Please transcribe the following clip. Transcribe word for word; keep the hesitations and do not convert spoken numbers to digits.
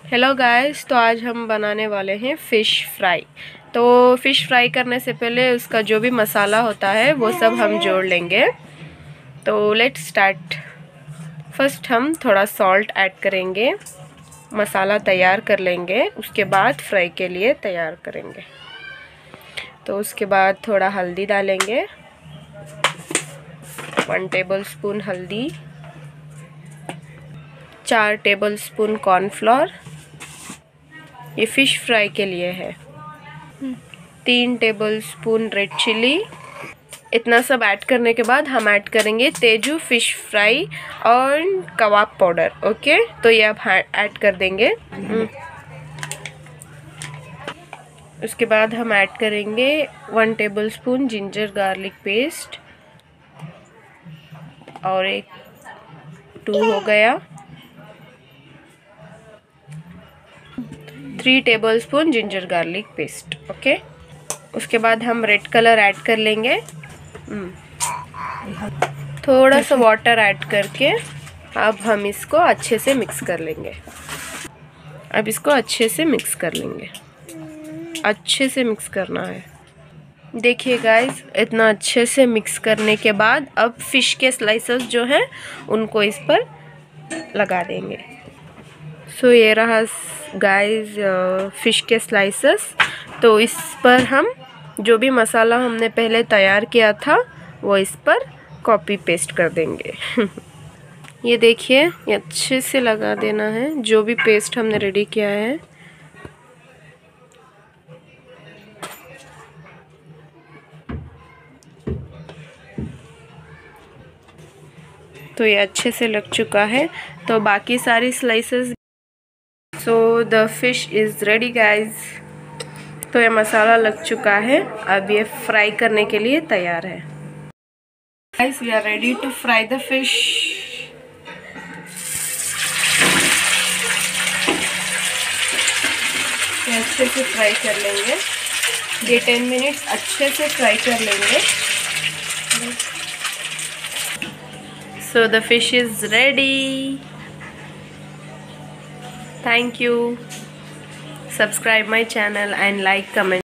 Hello guys, तो आज हम बनाने वाले हैं फ़िश फ्राई। तो फ़िश फ्राई करने से पहले उसका जो भी मसाला होता है वो सब हम जोड़ लेंगे। तो लेट्स स्टार्ट। फर्स्ट हम थोड़ा सॉल्ट ऐड करेंगे, मसाला तैयार कर लेंगे, उसके बाद फ्राई के लिए तैयार करेंगे। तो उसके बाद थोड़ा हल्दी डालेंगे, वन टेबल स्पून हल्दी, चार टेबल स्पून कॉर्नफ्लोर, ये फ़िश फ्राई के लिए है, तीन टेबल स्पून रेड चिली। इतना सब ऐड करने के बाद हम ऐड करेंगे तेजू फ़िश फ्राई और कबाब पाउडर। ओके, तो ये अब ऐड कर देंगे। उसके बाद हम ऐड करेंगे one tablespoon ginger garlic paste और एक टू हो गया, three tablespoon ginger garlic paste. Okay, उसके बाद हम रेड कलर ऐड कर लेंगे, थोड़ा सा वाटर ऐड करके अब हम इसको अच्छे से मिक्स कर लेंगे। अब इसको अच्छे से मिक्स कर लेंगे, अच्छे से मिक्स करना है। देखिए गाइस, इतना अच्छे से मिक्स करने के बाद अब फ़िश के स्लाइसेस जो हैं उनको इस पर लगा देंगे। सो so, ये रहा गाइस फ़िश के स्लाइसेस। तो इस पर हम जो भी मसाला हमने पहले तैयार किया था वो इस पर कॉपी पेस्ट कर देंगे। ये देखिए, ये अच्छे से लगा देना है जो भी पेस्ट हमने रेडी किया है। तो ये अच्छे से लग चुका है। तो बाकी सारी slices, so the fish is ready guys. तो ये मसाला लग चुका है, अब ये फ्राई करने के लिए तैयार है। Guys, we are ready to fry the fish. ये अच्छे से फ्राई कर लेंगे, ये टेन मिनट्स अच्छे से फ्राई कर लेंगे। So the fish is ready. Thank you. Subscribe my channel and like, comment.